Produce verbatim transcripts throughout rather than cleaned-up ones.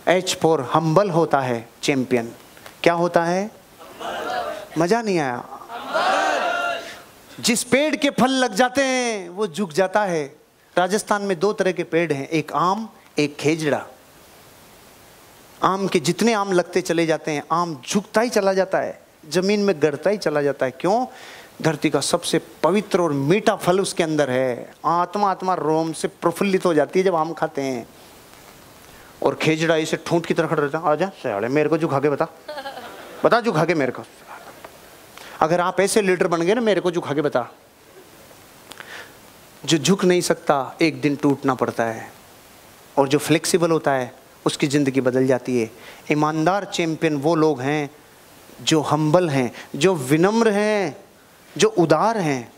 H four humble होता है champion. क्या होता है? मजा नहीं आया? जिस पेड़ के फल लग जाते हैं वो झुक जाता है। राजस्थान में दो तरह के पेड़ हैं, एक आम एक खेजड़ा। आम के जितने आम लगते चले जाते हैं आम झुकता ही चला जाता है, जमीन में गड़ता ही चला जाता है। क्यों? धरती का सबसे पवित्र और मीठा फल उसके अंदर है। आत्मा आत्मा रोम से प्रफुल्लित हो जाती है जब आम खाते हैं। और खेजड़ा इसे ठूंठ की तरह खड़ा रहता है, आजा साले मेरे को झुका के बता बता झुका के मेरे को। अगर आप ऐसे लीडर बन गए ना, मेरे को झुका के बता। जो झुक नहीं सकता एक दिन टूटना पड़ता है, और जो फ्लेक्सिबल होता है उसकी जिंदगी बदल जाती है। ईमानदार चैंपियन वो लोग हैं जो हम्बल हैं, जो विनम्र हैं, जो उदार हैं।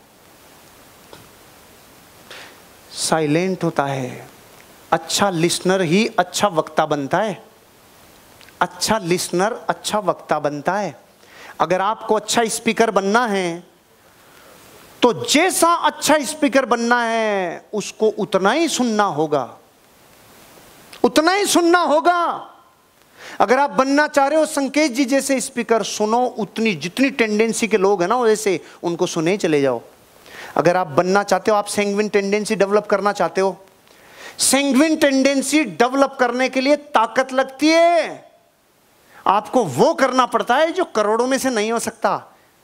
साइलेंट होता है। अच्छा लिसनर ही अच्छा वक्ता बनता है। अच्छा लिसनर अच्छा वक्ता बनता है। अगर आपको अच्छा स्पीकर बनना है तो जैसा अच्छा स्पीकर बनना है उसको उतना ही सुनना होगा, उतना ही सुनना होगा। अगर आप बनना चाह रहे हो संकेत जी जैसे स्पीकर, सुनो उतनी जितनी टेंडेंसी के लोग हैं ना वैसे उनको सुने चले जाओ। अगर आप बनना चाहते हो, आप सैंग्विन टेंडेंसी डेवलप करना चाहते हो, सैंग्विन टेंडेंसी डेवलप करने के लिए ताकत लगती है। आपको वो करना पड़ता है जो करोड़ों में से नहीं हो सकता।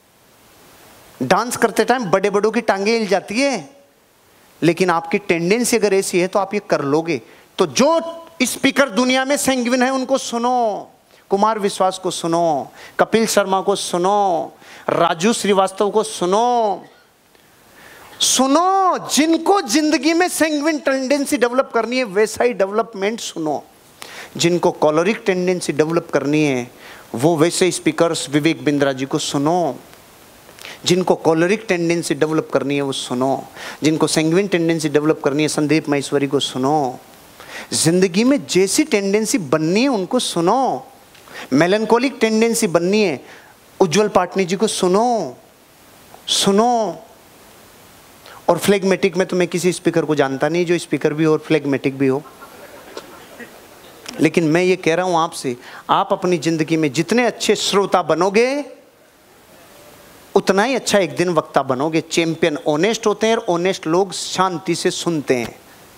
डांस करते टाइम बड़े बड़ों की टांगे हिल जाती है, लेकिन आपकी टेंडेंसी अगर ऐसी है तो आप ये कर लोगे। तो जो स्पीकर दुनिया में सैंग्विन है उनको सुनो। कुमार विश्वास को सुनो, कपिल शर्मा को सुनो, राजू श्रीवास्तव को सुनो। सुनो जिनको जिंदगी में सैंग्विन टेंडेंसी डेवलप करनी है वैसा ही डेवलपमेंट सुनो। जिनको कॉलरिक टेंडेंसी डेवलप करनी है वो वैसे स्पीकर्स विवेक बिंद्रा जी को सुनो। जिनको कॉलरिक टेंडेंसी डेवलप करनी है वो सुनो। जिनको सैंग्विन टेंडेंसी डेवलप करनी है संदीप महेश्वरी को सुनो। जिंदगी में जैसी टेंडेंसी बननी है उनको सुनो। मेलनकोलिक टेंडेंसी बननी है उज्जवल पाटनी जी को सुनो सुनो। और फ्लेगमेटिक में तो मैं किसी स्पीकर को जानता नहीं जो स्पीकर भी हो और फ्लेगमेटिक भी हो, लेकिन मैं ये कह रहा हूं आपसे, आप अपनी जिंदगी में जितने अच्छे श्रोता बनोगे उतना ही अच्छा एक दिन वक्ता बनोगे। चैंपियन ऑनेस्ट होते हैं और ऑनेस्ट लोग शांति से सुनते हैं।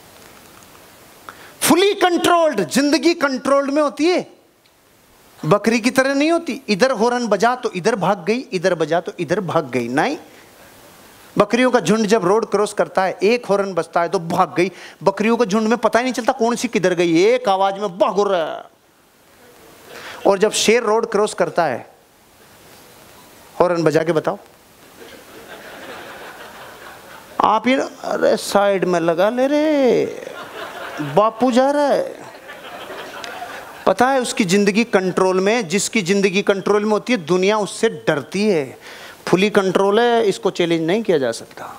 फुली कंट्रोल्ड जिंदगी कंट्रोल्ड में होती है, बकरी की तरह नहीं होती। इधर हॉर्न बजा तो इधर भाग गई, इधर बजा तो इधर भाग गई। नहीं, बकरियों का झुंड जब रोड क्रॉस करता है एक हॉर्न बजता है तो भाग गई। बकरियों का झुंड में पता ही नहीं चलता कौन सी किधर गई, एक आवाज में भाग रहा है। और जब शेर रोड क्रॉस करता है हॉर्न बजा के बताओ आप, ये अरे साइड में लगा ले रे बापू जा रहा है। पता है उसकी जिंदगी कंट्रोल में। जिसकी जिंदगी कंट्रोल में होती है दुनिया उससे डरती है। फुली कंट्रोल है, इसको चैलेंज नहीं किया जा सकता।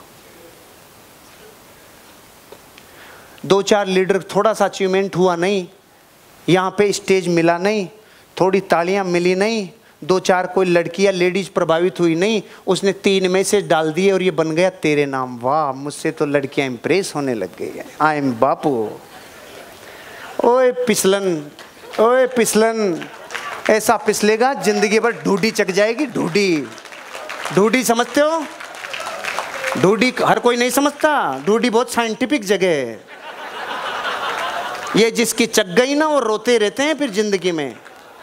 दो चार लीडर थोड़ा सा अचीवमेंट हुआ नहीं, यहाँ पे स्टेज मिला नहीं, थोड़ी तालियां मिली नहीं, दो चार कोई लड़की या लेडीज प्रभावित हुई नहीं, उसने तीन मैसेज डाल दिए और ये बन गया तेरे नाम। वाह, मुझसे तो लड़कियां इंप्रेस होने लग गई है। I am Bapu. ओए पिसलन, ओए पिसलन, ऐसा पिसलेगा जिंदगी भर ढूंढी चक जाएगी। ढूंढी ढूंढी समझते हो? ढूंढी हर कोई नहीं समझता। ढूंढी बहुत साइंटिफिक जगह है। ये जिसकी चक गई ना वो रोते रहते हैं फिर जिंदगी में।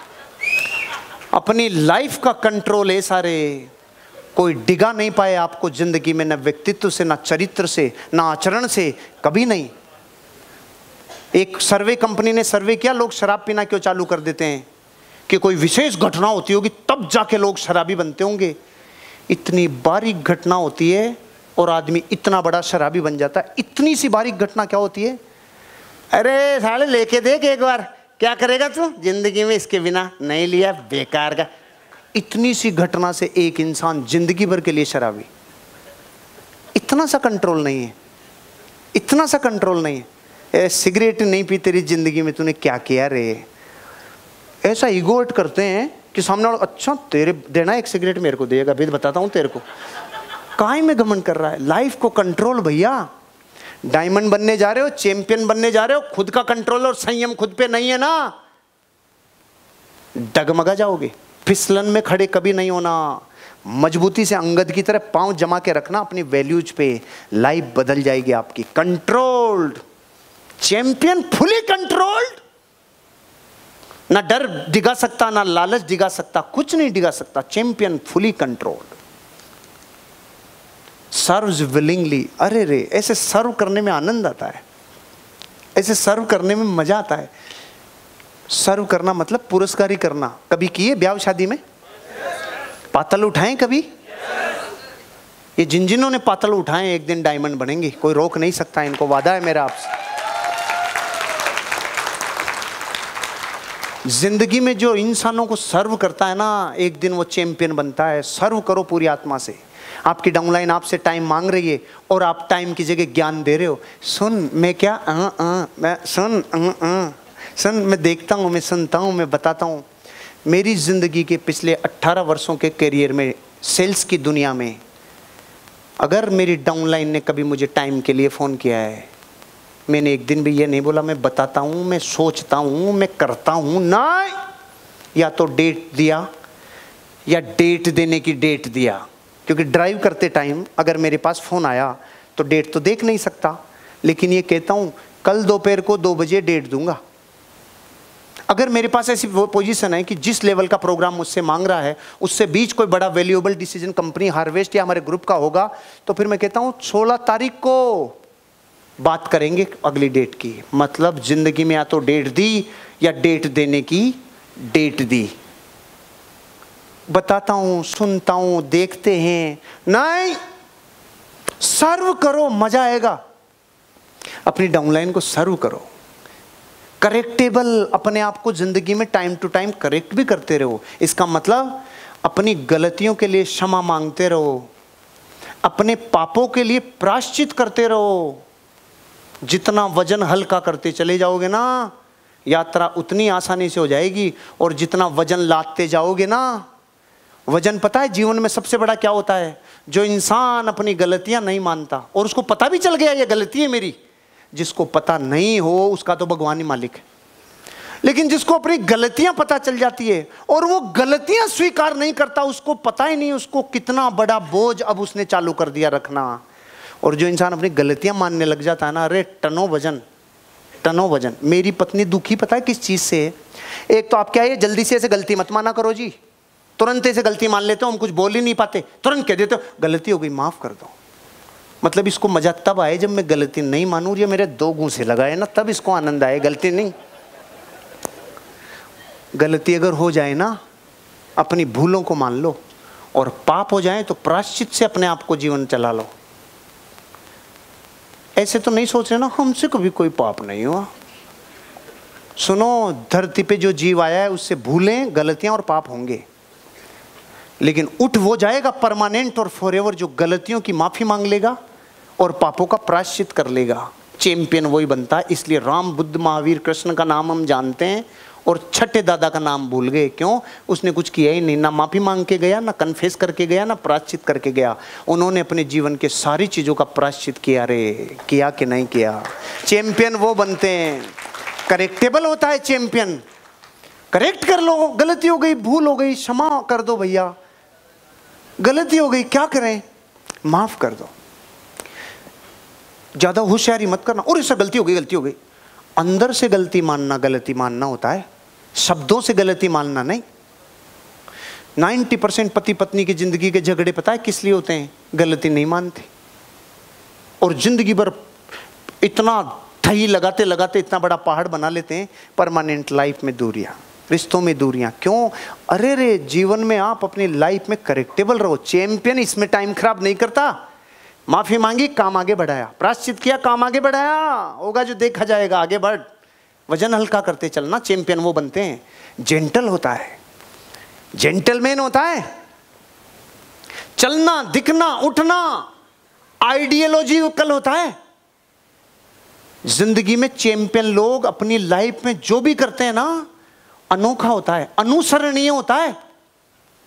अपनी लाइफ का कंट्रोल है सारे। कोई डिगा नहीं पाए आपको जिंदगी में, ना व्यक्तित्व से, ना चरित्र से, ना आचरण से, कभी नहीं। एक सर्वे कंपनी ने सर्वे किया, लोग शराब पीना क्यों चालू कर देते हैं? कि कोई विशेष घटना होती होगी तब जाके लोग शराबी बनते होंगे। इतनी बारीक घटना होती है और आदमी इतना बड़ा शराबी बन जाता है। इतनी सी बारीक घटना क्या होती है? अरे साले लेके देख एक बार, क्या करेगा तू जिंदगी में इसके बिना? नहीं लिया, बेकार का। इतनी सी घटना से एक इंसान जिंदगी भर के लिए शराबी। इतना सा कंट्रोल नहीं है, इतना सा कंट्रोल नहीं है। ए, सिगरेट नहीं पी तेरी जिंदगी में, तूने क्या किया रे? ऐसा ईगोट करते हैं कि सामने वाला, अच्छा तेरे देना एक सिगरेट मेरे को देगा, भी बताता हूँ तेरे को। काहे में घमंड कर रहा है? लाइफ को कंट्रोल भैया। डायमंड बनने जा रहे हो, चैंपियन बनने जा रहे हो, खुद का कंट्रोल और संयम खुद पे नहीं है ना, डगमगा जाओगे। फिसलन में खड़े कभी नहीं होना, मजबूती से अंगद की तरह पांव जमा के रखना अपनी वैल्यूज पे, लाइफ बदल जाएगी आपकी। कंट्रोल्ड चैंपियन, फुली कंट्रोल्ड, ना डर डिगा सकता, ना लालच डिगा सकता, कुछ नहीं डिगा सकता। Champion fully controlled, serves willingly. अरे रे, ऐसे सर्व करने में आनंद आता है, ऐसे सर्व करने में मजा आता है। सर्व करना मतलब पुरस्कारी करना। कभी किए ब्याह शादी में? पातल उठाएं कभी? ये जिन जिनों ने पातल उठाएं एक दिन डायमंड बनेंगे, कोई रोक नहीं सकता इनको, वादा है मेरा आपसे। जिंदगी में जो इंसानों को सर्व करता है ना, एक दिन वो चैंपियन बनता है। सर्व करो पूरी आत्मा से। आपकी डाउनलाइन आपसे टाइम मांग रही है और आप टाइम की जगह ज्ञान दे रहे हो। सुन, मैं क्या आ, आ, मैं सुन आ, आ, सुन, मैं देखता हूँ, मैं सुनता हूँ, मैं बताता हूँ। मेरी ज़िंदगी के पिछले अट्ठारह वर्षों के करियर में, सेल्स की दुनिया में, अगर मेरी डाउनलाइन ने कभी मुझे टाइम के लिए फ़ोन किया है, मैंने एक दिन भी ये नहीं बोला मैं बताता हूँ, मैं सोचता हूँ, मैं करता हूँ ना। या तो डेट दिया या डेट देने की डेट दिया, क्योंकि ड्राइव करते टाइम अगर मेरे पास फ़ोन आया तो डेट तो देख नहीं सकता, लेकिन ये कहता हूँ कल दोपहर को दो बजे डेट दूंगा। अगर मेरे पास ऐसी पोजीशन है कि जिस लेवल का प्रोग्राम मुझसे मांग रहा है उससे बीच कोई बड़ा वैल्यूएबल डिसीजन कंपनी हार्वेस्ट या हमारे ग्रुप का होगा, तो फिर मैं कहता हूँ सोलह तारीख को बात करेंगे अगली डेट की। मतलब जिंदगी में या तो डेट दी या डेट देने की डेट दी। बताता हूं, सुनता हूं, देखते हैं, नहीं सर्व करो, मजा आएगा। अपनी डाउनलाइन को सर्व करो। करेक्टेबल, अपने आप को जिंदगी में टाइम टू टाइम करेक्ट भी करते रहो। इसका मतलब अपनी गलतियों के लिए क्षमा मांगते रहो, अपने पापों के लिए प्रायश्चित करते रहो। जितना वजन हल्का करते चले जाओगे ना, यात्रा उतनी आसानी से हो जाएगी। और जितना वजन लादते जाओगे ना, वजन पता है जीवन में सबसे बड़ा क्या होता है? जो इंसान अपनी गलतियां नहीं मानता और उसको पता भी चल गया ये गलती है मेरी। जिसको पता नहीं हो उसका तो भगवान ही मालिक है, लेकिन जिसको अपनी गलतियां पता चल जाती है और वो गलतियां स्वीकार नहीं करता, उसको पता ही नहीं उसको कितना बड़ा बोझ अब उसने चालू कर दिया रखना। और जो इंसान अपनी गलतियां मानने लग जाता है ना, अरे टनों वजन, टनों वजन। मेरी पत्नी दुखी पता है किस चीज़ से? एक तो आप क्या है, जल्दी से ऐसे गलती मत माना करो जी, तुरंत ऐसे गलती मान लेते हो, हम कुछ बोल ही नहीं पाते, तुरंत कह देते हो गलती हो गई माफ़ कर दो। मतलब इसको मजा तब आए जब मैं गलती नहीं मानूं, ये मेरे दो घूंसे लगाए ना, तब इसको आनंद आए। गलती नहीं, गलती अगर हो जाए ना, अपनी भूलों को मान लो, और पाप हो जाए तो प्रायश्चित से अपने आप को जीवन चला लो। ऐसे तो नहीं सोच रहे ना हमसे कभी कोई पाप नहीं हुआ। सुनो, धरती पे जो जीव आया है उससे भूलें, गलतियां और पाप होंगे, लेकिन उठ वो जाएगा परमानेंट और फॉरएवर जो गलतियों की माफी मांग लेगा और पापों का प्रायश्चित कर लेगा। चैंपियन वही बनता है। इसलिए राम, बुद्ध, महावीर, कृष्ण का नाम हम जानते हैं और छठे दादा का नाम भूल गए। क्यों? उसने कुछ किया ही नहीं, ना माफी मांग के गया, ना कन्फेस करके गया, ना प्रायश्चित करके गया। उन्होंने अपने जीवन के सारी चीजों का प्रायश्चित किया। रे किया कि नहीं किया? चैंपियन वो बनते हैं, करेक्टेबल होता है चैंपियन। करेक्ट कर लो, गलती हो गई, भूल हो गई, क्षमा कर दो भैया, गलती हो गई, क्या करें, माफ कर दो। ज्यादा होशियारी मत करना, और इससे गलती हो गई, गलती हो गई। अंदर से गलती मानना गलती मानना होता है, शब्दों से गलती मानना नहीं। नब्बे परसेंट पति पत्नी की जिंदगी के झगड़े पता है किस लिए होते हैं? गलती नहीं मानते, और जिंदगी भर इतना ठही लगाते लगाते इतना बड़ा पहाड़ बना लेते हैं। परमानेंट लाइफ में दूरियां, रिश्तों में दूरियां। क्यों? अरे रे, जीवन में आप अपनी लाइफ में करेक्टेबल रहो। चैंपियन इसमें टाइम खराब नहीं करता। माफी मांगी, काम आगे बढ़ाया, प्रायश्चित किया, काम आगे बढ़ाया, होगा जो देखा जाएगा, आगे बढ़। वजन हल्का करते चलना। चैंपियन वो बनते हैं, जेंटल होता है, जेंटलमैन होता है। चलना, दिखना, उठना आइडियोलॉजिकल होता है। जिंदगी में चैंपियन लोग अपनी लाइफ में जो भी करते हैं ना, अनोखा होता है, अनुसरणीय होता है।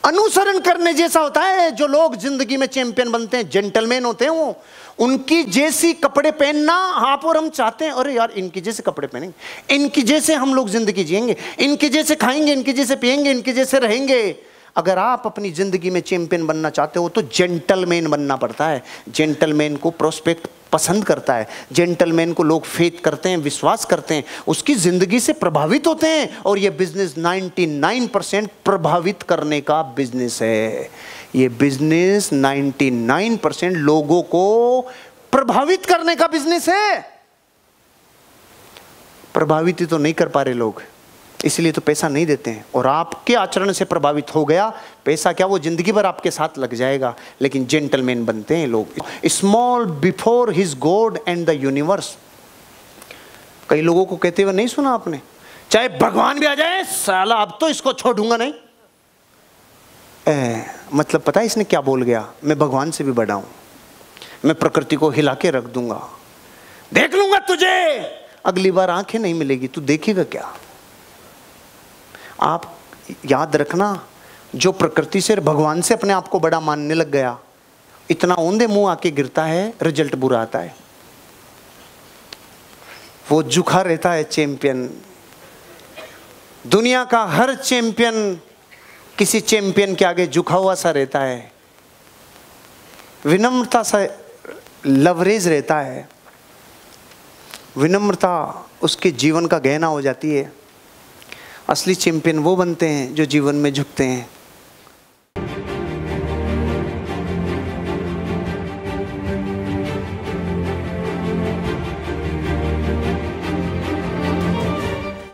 अनुसरण करने जैसा होता है। जो लोग जिंदगी में चैंपियन बनते हैं, जेंटलमैन होते हैं, वो उनकी जैसी कपड़े पहनना आप और हम चाहते हैं। अरे यार, इनकी जैसे कपड़े पहनेंगे, इनकी जैसे हम लोग जिंदगी जिएंगे, इनके जैसे खाएंगे, इनके जैसे पिएंगे, इनके जैसे रहेंगे। अगर आप अपनी जिंदगी में चैंपियन बनना चाहते हो तो जेंटलमैन बनना पड़ता है। जेंटलमैन को प्रोस्पेक्ट पसंद करता है, जेंटलमैन को लोग फेथ करते हैं, विश्वास करते हैं, उसकी जिंदगी से प्रभावित होते हैं। और ये बिजनेस निन्यानवे परसेंट प्रभावित करने का बिजनेस है। ये बिजनेस निन्यानवे परसेंट लोगों को प्रभावित करने का बिजनेस है। प्रभावित ही तो नहीं कर पा रहे लोग, इसलिए तो पैसा नहीं देते हैं। और आपके आचरण से प्रभावित हो गया, पैसा क्या, वो जिंदगी भर आपके साथ लग जाएगा। लेकिन जेंटलमैन बनते हैं लोग। Small before his God and the universe. कई लोगों को कहते हुए नहीं सुना आपने, चाहे भगवान भी आ जाए, साला अब तो इसको छोड़ूंगा नहीं। ए, मतलब पता है इसने क्या बोल गया, मैं भगवान से भी बड़ा हूं, मैं प्रकृति को हिला के रख दूंगा, देख लूंगा तुझे, अगली बार आंखें नहीं मिलेगी, तू देखेगा क्या। आप याद रखना, जो प्रकृति से, भगवान से अपने आप को बड़ा मानने लग गया, इतना औंधे मुंह आके गिरता है, रिजल्ट बुरा आता है। वो झुका रहता है चैंपियन। दुनिया का हर चैंपियन किसी चैंपियन के आगे झुका हुआ सा रहता है, विनम्रता सा लवरेज रहता है। विनम्रता उसके जीवन का गहना हो जाती है। असली चैंपियन वो बनते हैं जो जीवन में झुकते हैं।